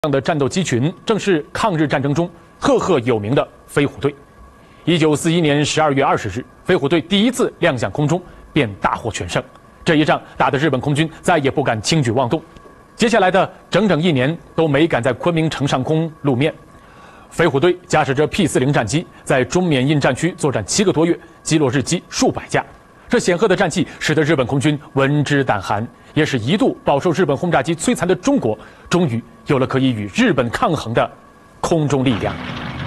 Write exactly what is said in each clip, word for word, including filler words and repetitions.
的战斗机群正是抗日战争中赫赫有名的飞虎队。一九四一年十二月二十日，飞虎队第一次亮相空中，便大获全胜。这一仗打得日本空军再也不敢轻举妄动，接下来的整整一年都没敢在昆明城上空露面。飞虎队驾驶着 P 四零战机，在中缅印战区作战七个多月，击落日机数百架。这显赫的战绩使得日本空军闻之胆寒，也使一度饱受日本轰炸机摧残的中国，终于有了可以与日本抗衡的空中力量。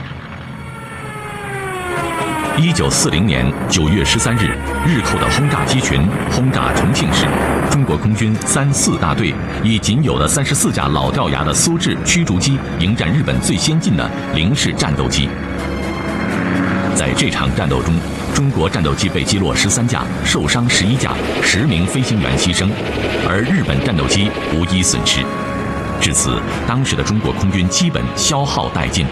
一九四零年九月十三日，日寇的轰炸机群轰炸重庆市，中国空军三四大队以仅有的三十四架老掉牙的苏制驱逐机迎战日本最先进的零式战斗机。在这场战斗中，中国战斗机被击落十三架，受伤十一架，十名飞行员牺牲，而日本战斗机无一损失。至此，当时的中国空军基本消耗殆尽。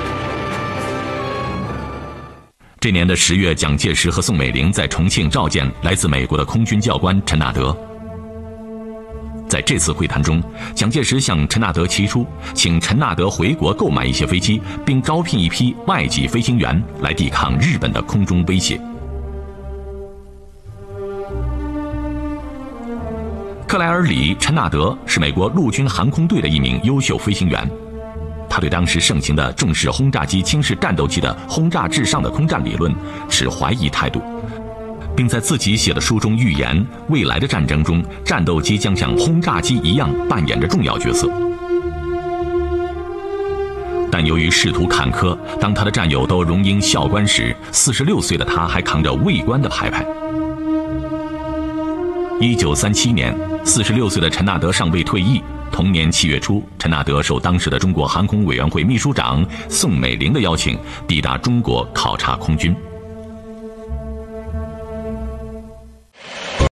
这年的十月，蒋介石和宋美龄在重庆召见来自美国的空军教官陈纳德。在这次会谈中，蒋介石向陈纳德提出，请陈纳德回国购买一些飞机，并招聘一批外籍飞行员来抵抗日本的空中威胁。克莱尔里·陈纳德是美国陆军航空队的一名优秀飞行员，他对当时盛行的重视轰炸机轻视战斗机的轰炸至上的空战理论持怀疑态度，并在自己写的书中预言，未来的战争中，战斗机将像轰炸机一样扮演着重要角色。但由于仕途坎坷，当他的战友都荣膺校官时，四十六岁的他还扛着尉官的牌牌。一九三七年，四十六岁的陈纳德尚未退役。同年七月初，陈纳德受当时的中国航空委员会秘书长宋美龄的邀请，抵达中国考察空军。